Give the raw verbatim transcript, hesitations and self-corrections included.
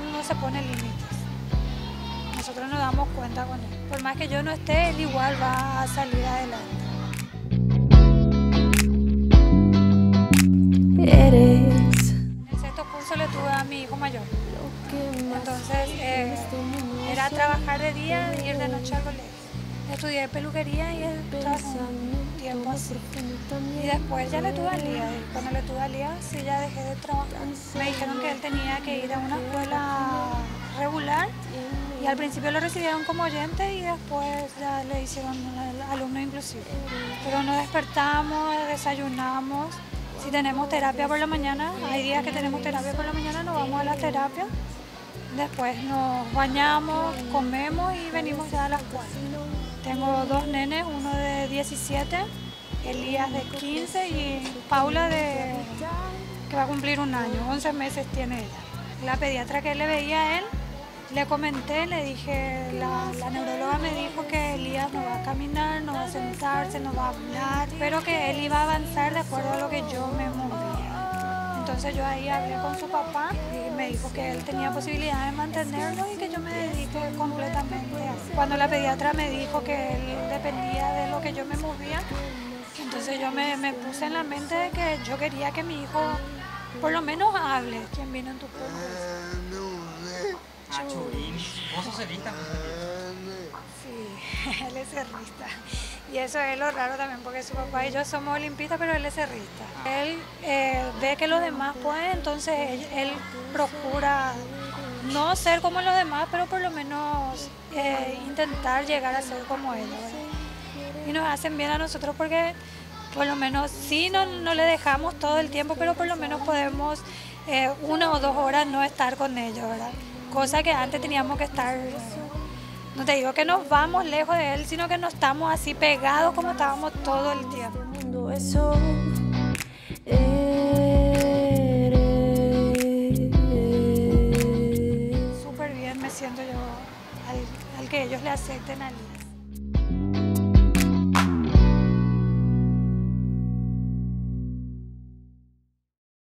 él no se pone límites. Nosotros nos damos cuenta con él. Por más que yo no esté, él igual va a salir adelante. Eres En el sexto curso le tuve a mi hijo mayor. Entonces eh, era trabajar de día y ir de noche al colegio. Estudié peluquería y él trabajó un tiempo así. Y después ya le tuve a Lía. Y cuando le tuve a Lía, sí, ya dejé de trabajar. Me dijeron que él tenía que ir a una escuela regular. Y al principio lo recibieron como oyente y después ya le hicieron alumno inclusive. Pero nos despertamos, desayunamos. Si tenemos terapia por la mañana, hay días que tenemos terapia por la mañana, nos vamos a la terapia. Después nos bañamos, comemos y venimos ya a las cuatro. Tengo dos nenes, uno de diecisiete, Elías de quince y Paula de que va a cumplir un año, once meses tiene ella. La pediatra que le veía a él, le comenté, le dije, la, la neuróloga me dijo que Elías no va a caminar, no va a sentarse, no va a hablar, pero que él iba a avanzar de acuerdo a lo que yo me movía. Entonces yo ahí hablé con su papá y me dijo que él tenía posibilidad de mantenerlo y que yo me dedique completamente a eso. Cuando la pediatra me dijo que él dependía de lo que yo me movía, entonces yo me, me puse en la mente de que yo quería que mi hijo por lo menos hable. ¿Quién vino en tu pueblo? Ah, Churín. ¿Vos sos cerrista? Sí, él es cerrista. Y eso es lo raro también, porque su papá y yo somos olimpistas, pero él es cerrista. Él eh, ve que los demás pueden, entonces él, él procura no ser como los demás, pero por lo menos eh, intentar llegar a ser como ellos, ¿verdad? Y nos hacen bien a nosotros porque por lo menos sí no, no le dejamos todo el tiempo, pero por lo menos podemos eh, una o dos horas no estar con ellos, ¿verdad? Cosa que antes teníamos que estar, no te digo que nos vamos lejos de él, sino que no estamos así pegados como estábamos todo el tiempo. eso. Súper bien me siento yo al, al que ellos le acepten a Lía.